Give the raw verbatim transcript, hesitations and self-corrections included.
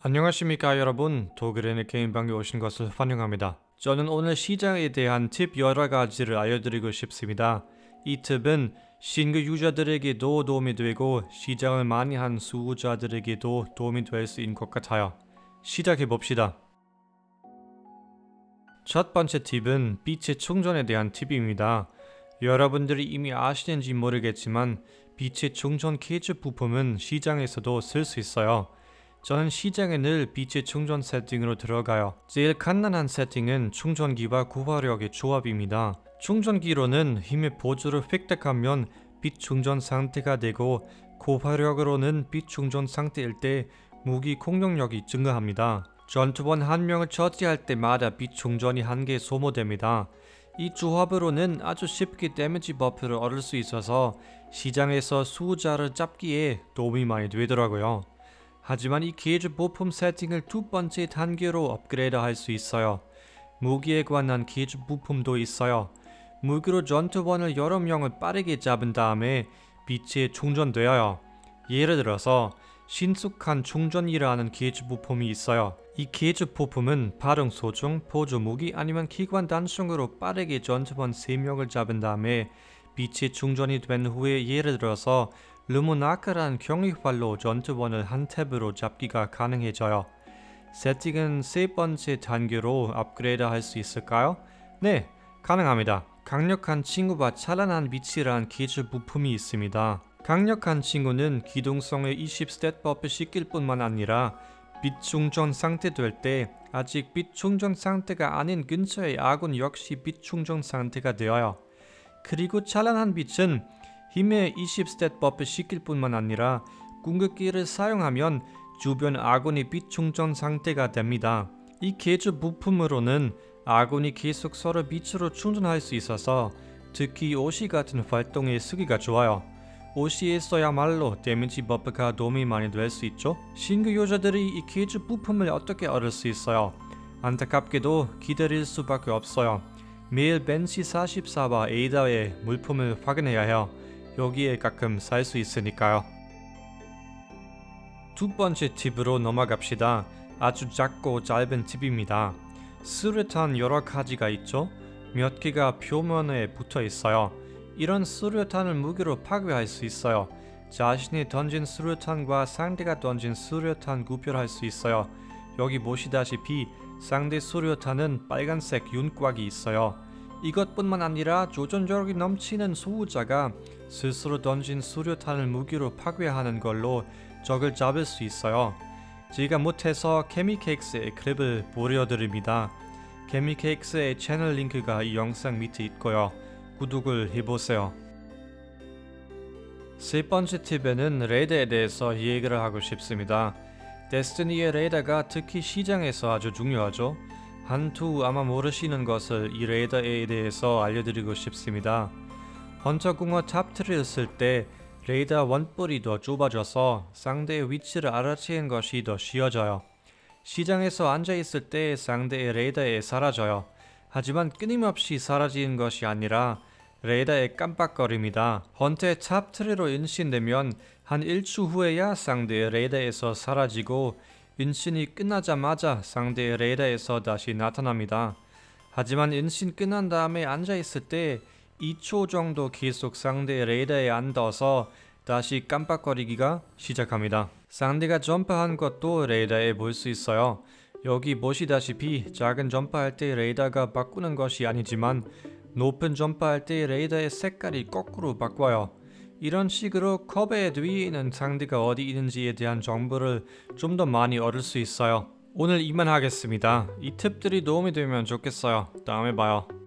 안녕하십니까 여러분, 독일인의 게임방에 오신 것을 환영합니다. 저는 오늘 시장에 대한 팁 여러 가지를 알려드리고 싶습니다. 이 팁은 신규 유저들에게도 도움이 되고 시장을 많이 한 수호자들에게도 도움이 될 수 있는 것 같아요. 시작해봅시다. 첫 번째 팁은 빛의 충전에 대한 팁입니다. 여러분들이 이미 아시는지 모르겠지만 빛의 충전 케이지 부품은 시장에서도 쓸 수 있어요. 저는 시장에 늘 빛의 충전 세팅으로 들어가요. 제일 간단한 세팅은 충전기와 고화력의 조합입니다. 충전기로는 힘의 보조를 획득하면 빛 충전 상태가 되고 고화력으로는 빛 충전 상태일 때 무기 공격력이 증가합니다. 전투원 한 명을 처치할 때마다 빛 충전이 한 개 소모됩니다. 이 조합으로는 아주 쉽게 데미지 버프를 얻을 수 있어서 시장에서 수호자를 잡기에 도움이 많이 되더라고요. 하지만 이 게이지 부품 세팅을 두 번째 단계로 업그레이드 할 수 있어요. 무기에 관한 게이지 부품도 있어요. 무기로 전투원을 여러 명을 빠르게 잡은 다음에 빛에 충전되어요. 예를 들어서 신속한 충전이라는 게이지 부품이 있어요. 이 게이지 부품은 발응 소중, 보조 무기 아니면 기관 단총으로 빠르게 전투원 세 명을 잡은 다음에 빛에 충전이 된 후에 예를 들어서 르모나크라는 경위활로 전투원을 한 탭으로 잡기가 가능해져요. 세팅은 세 번째 단계로 업그레이드 할 수 있을까요? 네, 가능합니다. 강력한 친구와 찬란한 빛이라는 게이지 부품이 있습니다. 강력한 친구는 기동성의 이십 스탯 버프 시킬 뿐만 아니라 빛 충전 상태 될 때 아직 빛 충전 상태가 아닌 근처의 아군 역시 빛 충전 상태가 되어요. 그리고 찬란한 빛은 힘의 이십 스탯 버프 시킬 뿐만 아니라 궁극기를 사용하면 주변 아군이 빛 충전 상태가 됩니다. 이 게이지 부품으로는 아군이 계속 서로 빛으로 충전할 수 있어서 특히 오시 같은 활동에 쓰기가 좋아요. 오시에서야말로 데미지 버프가 도움이 많이 될 수 있죠. 신규 유저들이 이 게이지 부품을 어떻게 얻을 수 있어요? 안타깝게도 기다릴 수밖에 없어요. 매일 벤시 사십사와 에이다의 물품을 확인해야 해요. 여기에 가끔 살 수 있으니까요. 두 번째 팁으로 넘어갑시다. 아주 작고 짧은 팁입니다. 수류탄 여러 가지가 있죠? 몇 개가 표면에 붙어 있어요. 이런 수류탄을 무기로 파괴할 수 있어요. 자신이 던진 수류탄과 상대가 던진 수류탄 구별할 수 있어요. 여기 보시다시피 상대 수류탄은 빨간색 윤곽이 있어요. 이것뿐만 아니라 조전력이 넘치는 소유자가 스스로 던진 수류탄을 무기로 파괴하는 걸로 적을 잡을 수 있어요. 제가 못해서 케미케이크스의 클립을 보여드립니다. 케미케이크스의 채널 링크가 이 영상 밑에 있고요. 구독을 해보세요. 세 번째 팁에는 레이더에 대해서 얘기를 하고 싶습니다. 데스티니의 레이더가 특히 시장에서 아주 중요하죠. 한투 아마 모르시는 것을 이 레이더에 대해서 알려드리고 싶습니다. 헌터궁어 탑트리를 쓸 때 레이더 원뿔이 더 좁아져서 상대의 위치를 알아채는 것이 더 쉬워져요. 시장에서 앉아있을 때 상대의 레이더에 사라져요. 하지만 끊임없이 사라지는 것이 아니라 레이더의 깜빡거립니다. 헌터의 탑트리로 인신되면 한 일주 후에야 상대의 레이더에서 사라지고 인신이 끝나자마자 상대의 레이더에서 다시 나타납니다. 하지만 인신 끝난 다음에 앉아있을 때 이 초 정도 계속 상대의 레이더에 앉아서 다시 깜빡거리기가 시작합니다. 상대가 점프한 것도 레이더에 볼 수 있어요. 여기 보시다시피 작은 점프할 때 레이더가 바꾸는 것이 아니지만 높은 점프할 때 레이더의 색깔이 거꾸로 바꿔요. 이런 식으로 컵의 뒤에 있는 상대가 어디 있는지에 대한 정보를 좀 더 많이 얻을 수 있어요. 오늘 이만 하겠습니다. 이 팁들이 도움이 되면 좋겠어요. 다음에 봐요.